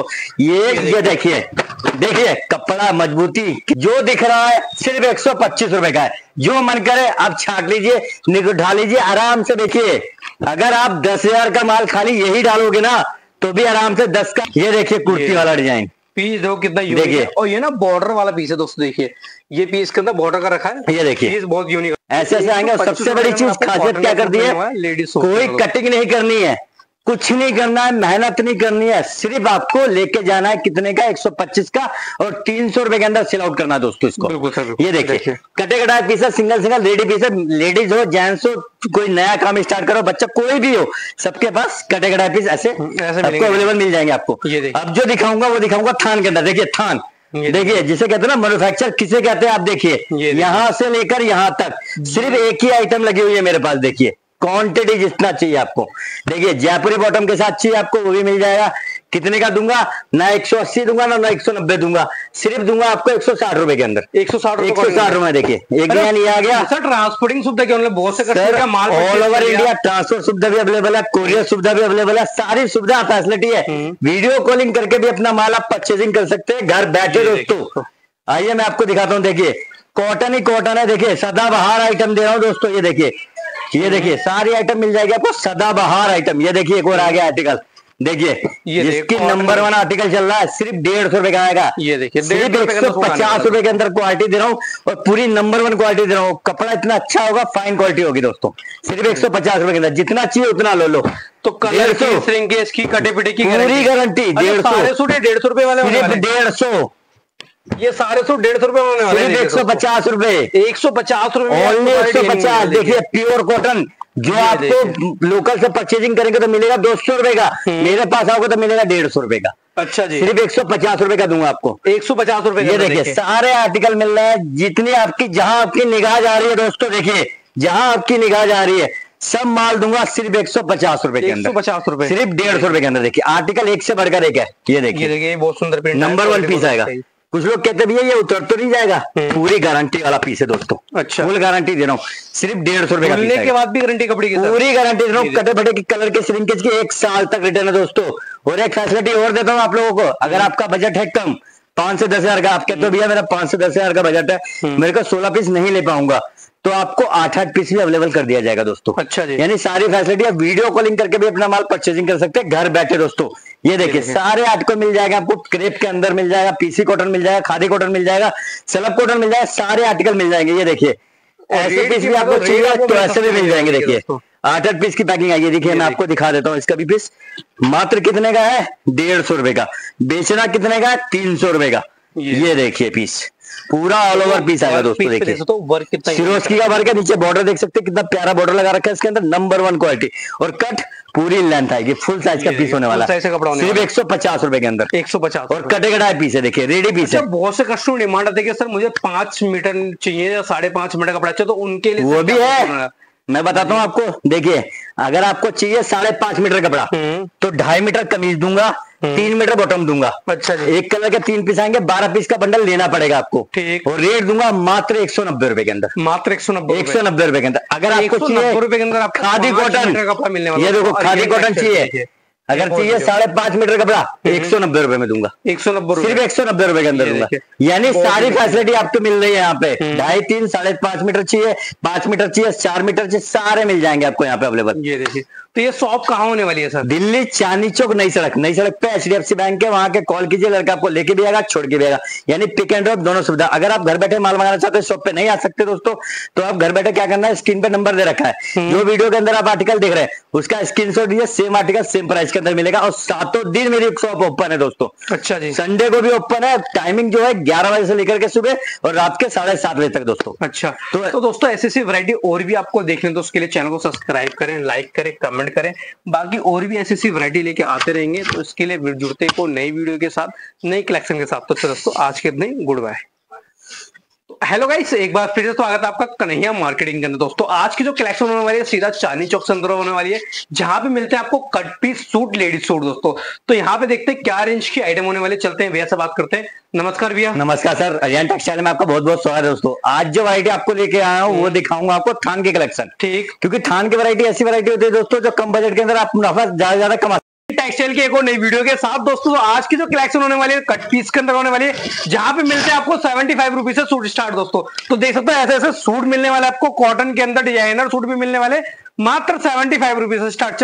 ये देखिए देखिए कपड़ा मजबूती जो दिख रहा है सिर्फ 125 रुपए का है। जो मन करे आप छाट लीजिए, उठा लीजिए आराम से। देखिए अगर आप 10,000 का माल खाली यही डालोगे ना तो भी आराम से 10 का। ये देखिए कुर्ती वाला डिजाइन पीस देखो कितना यूनिक है। और ये ना बॉर्डर वाला पीस है दोस्तों। देखिए ये पीस के अंदर बॉर्डर का रखा है। ये देखिए पीस बहुत यूनिक ऐसे आएंगे। सबसे बड़ी चीज खासियत क्या कर दी है, लेडीज कोई कटिंग नहीं करनी है, कुछ नहीं करना है, मेहनत नहीं करनी है, सिर्फ आपको लेके जाना है कितने का 125 का और 300 रुपए के अंदर सेल आउट करना है दोस्तों इसको। ये देखिए कटे कटाए पीस है, सिंगल सिंगल रेडी पीस है। लेडीज हो जेंट्स हो, कोई नया काम स्टार्ट करो, बच्चा कोई भी हो, सबके पास कटे कटाए पीस ऐसे आपको अवेलेबल मिल जाएंगे आपको। अब जो दिखाऊंगा वो दिखाऊंगा थान के अंदर। देखिए थान देखिए जिसे कहते हैं ना मैन्युफैक्चर किसे कहते हैं आप देखिए, यहां से लेकर यहां तक सिर्फ एक ही आइटम लगी हुई है मेरे पास। देखिए क्वांटिटी जितना चाहिए आपको। देखिए जयपुरी बॉटम के साथ चाहिए आपको वो भी मिल जाएगा। कितने का दूंगा, ना 180 दूंगा ना 190 दूंगा, सिर्फ दूंगा आपको 160 रुपए के अंदर। 160 रुपए। देखिए एक नहीं आ गया सर। ट्रांसपोर्टिंग सुविधा क्या बहुत से सर, माल ऑल ओवर इंडिया ट्रांसपोर्ट सुविधा भी अवेलेबल है, कोरियर सुविधा भी अवेलेबल है, सारी सुविधा फैसिलिटी है। वीडियो कॉलिंग करके भी अपना माल आप परचेजिंग कर सकते हैं घर बैठे दोस्तों। आइए मैं आपको दिखाता हूँ। देखिए कॉटन ही कॉटन है। देखिए सदाबहार आइटम दे रहा हूँ दोस्तों। ये देखिए सारी आइटम मिल जाएगी आपको, सदाबहार आइटम। ये देखिए एक और आ गया आर्टिकल। देखिए जिसकी नंबर 1 आर्टिकल चल रहा है सिर्फ 150 रुपए का आएगा। ये देखिए सिर्फ 150 रुपए के अंदर क्वालिटी दे रहा हूँ और पूरी नंबर 1 क्वालिटी दे रहा हूँ। कपड़ा इतना अच्छा होगा, फाइन क्वालिटी होगी दोस्तों। सिर्फ 150 रुपए के अंदर जितना चाहिए उतना लो। तो कलर की कटे पिटे की पूरी गारंटी। 150 रुपए वाले 150। ये सारे सूट 150 रुपए होने वाले हैं। 150 रुपए 150 रुपए ओनली 150। देखिए प्योर कॉटन जो आपको लोकल से परचेजिंग करेंगे तो मिलेगा 200 रुपए का, मेरे पास आओगे तो मिलेगा 150 रुपए का। अच्छा जी सिर्फ 150 रुपए का दूंगा आपको। 150 रुपए। ये देखिए सारे आर्टिकल मिल रहे हैं जितनी आपकी जहां आपकी निगाह जा रही है दोस्तों। देखिए जहां आपकी निगाह जा रही है सब माल दूंगा सिर्फ 150 रुपए के अंदर। 150 रुपए सिर्फ 150 रुपए के अंदर। देखिए आर्टिकल एक से बढ़कर एक है। ये देखिए बहुत सुंदर नंबर 1 पीस आएगा। कुछ लोग कहते भैया ये उतर तो नहीं जाएगा, पूरी गारंटी वाला पीस है दोस्तों। अच्छा फुल गारंटी दे रहा हूँ। सिर्फ 150 रुपए का पीस के बाद भी गारंटी कपड़े की पूरी गारंटी दे रहा हूँ। कटे फटे की कलर के श्रिंकेज की 1 साल तक रिटर्न है दोस्तों। और एक फैसिलिटी और देता हूँ आप लोगों को, अगर आपका बजट है कम 5 से 10 हजार का, आप कहते हो भैया मेरा 5 से 10 हजार का बजट है, मेरे को 16 पीस नहीं ले पाऊंगा, तो आपको 8-8 पीस भी अवेलेबल कर दिया जाएगा दोस्तों। अच्छा जी। यानी सारी फैसिलिटी आप वीडियो कॉलिंग करके भी अपना माल परचेजिंग कर सकते हैं घर बैठे दोस्तों। ये देखिए सारे आर्टिकल मिल जाएगा आपको। क्रेप के अंदर मिल जाएगा, पीसी कॉटन मिल जाएगा, खादी कॉटन मिल जाएगा, सलब कॉटन मिल जाएगा, सारे आर्टिकल मिल जाएंगे। ये देखिए ऐसे पीस भी आपको चाहिए तो ऐसे भी मिल जाएंगे। देखिए 8-8 पीस की पैकिंग आई है। देखिए मैं आपको दिखा देता हूँ। इसका भी पीस मात्र कितने का है, 150 रुपए का। बेचना कितने का है, 300 रुपए का। ये देखिए पीस पूरा ऑल ओवर पीस आएगा दोस्तों। देखिए तो वर्क कितना सिरोस्की का वर्क है। नीचे बॉर्डर देख सकते हैं कितना प्यारा बॉर्डर लगा रखा है इसके अंदर। नंबर 1 क्वालिटी और कट पूरी लेंथ आएगी। फुल साइज का पीस होने वाला है। सिर्फ 150 रुपए के अंदर 150 और कटे कटाए पीस है। देखिए रेडी पीस है। बहुत से कस्टमर डिमांड आते हैं कि सर मुझे 5 मीटर चाहिए या 5.5 मीटर कपड़ा चाहिए, तो उनके लिए वो भी है। मैं बताता हूँ आपको। देखिए अगर आपको चाहिए 5.5 मीटर कपड़ा तो 2.5 मीटर कमीज दूंगा, 3 मीटर बॉटम दूंगा। अच्छा जी। एक कलर के 3 पीस आएंगे, 12 पीस का बंडल लेना पड़ेगा आपको। ठीक। और रेट दूंगा मात्र 190 रुपए के अंदर। मात्र 190 रुपए के अंदर। अगर आपको चाहिए रुपए के अंदर खादी कॉटन कपड़ा मिलने वाला, ये देखो खादी कॉटन चाहिए, अगर चाहिए 5.5 मीटर कपड़ा 190 रुपए में दूंगा। 190 सिर्फ 190 रुपए के अंदर दूंगा। यानी सारी फैसिलिटी आपको मिल रही है यहाँ पे। 2.5, 3, 5.5 मीटर चाहिए, 5 मीटर चाहिए, 4 मीटर चाहिए, सारे मिल जाएंगे आपको यहाँ पे अवेलेबल। ये देखिए तो ये शॉप कहाँ होने वाली है सर? दिल्ली चांदनी चौक नई सड़क पे HDFC बैंक है, वहां के कॉल कीजिए, लड़का आपको लेके भी आएगा छोड़ के भी आएगा। यानी पिक एंड ड्रॉप दोनों सुविधा। अगर आप घर बैठे माल मंगाना चाहते हो, शॉप पे नहीं आ सकते दोस्तों, तो आप घर बैठे क्या करना है, स्क्रीन पे नंबर दे रखा है, जो वीडियो के अंदर आप आर्टिकल देख रहे हैं उसका स्क्रीनशॉट दीजिए, सेम आर्टिकल सेम प्राइस के अंदर मिलेगा। और 7 दिन मेरी शॉप ओपन है दोस्तों। अच्छा जी। संडे को भी ओपन है। टाइमिंग जो है 11 बजे से लेकर के सुबह और रात के 7:30 बजे तक दोस्तों। अच्छा तो दोस्तों ऐसी वैरायटी और भी आपको देखने, तो उसके लिए चैनल को सब्सक्राइब करें, लाइक करें, कमेंट करें। बाकी और भी ऐसी वैरायटी लेके आते रहेंगे, तो इसके लिए जुड़ते को नई वीडियो के साथ, नई कलेक्शन के साथ। तो दोस्तों आज के दिन गुड बाय। हेलो गाइस, एक बार फिर से स्वागत है आपका कन्हैया मार्केटिंग के अंदर। दोस्तों आज की जो कलेक्शन होने वाली है सीधा चांदनी चौक से अंदर होने वाली है, जहां पे मिलते हैं आपको cut piece suit, ladies suit दोस्तों। तो यहाँ पे देखते हैं क्या रेंज की आइटम होने वाले। चलते हैं भैया से बात करते हैं। नमस्कार भैया। नमस्कार सर, अरियन टेक्सटाइल में आपका बहुत बहुत स्वागत है दोस्तों। आज जो वैरायटी आपको लेके आया हूँ वो दिखाऊंगा आपको थान की कलेक्शन। ठीक। क्योंकि थान की वैरायटी ऐसी वैरायटी होती है दोस्तों जो कम बजट के अंदर आप मुनाफा ज्यादा कमा टेक्सटाइल की एक और नई वीडियो के साथ दोस्तों। आज की जो कलेक्शन होने वाली है कट पीस के अंदर होने वाली है, जहां पे मिलते हैं आपको 75 रुपीज से सूट स्टार्ट दोस्तों। तो देख सकते हो ऐसे ऐसे सूट मिलने वाले आपको, कॉटन के अंदर डिजाइनर सूट भी मिलने वाले, मात्र 75 रुपीज से स्टार्ट।